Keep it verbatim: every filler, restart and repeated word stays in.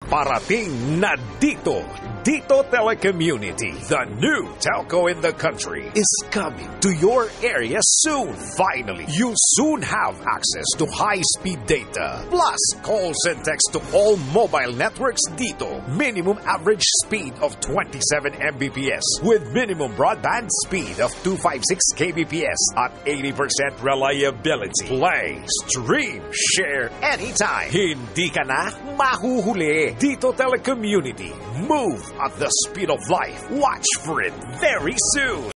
Parating na dito, Dito Telecommunity, the new telco in the country, is coming to your area soon. Finally, you'll soon have access to high-speed data, plus calls and text to all mobile networks dito. Minimum average speed of twenty-seven megabits per second with minimum broadband speed of two hundred fifty-six kilobits per second at eighty percent reliability. Play, stream, share anytime. Hindi ka na mahuhuli. Dito Telecommunity. Move at the speed of life. Watch for it very soon.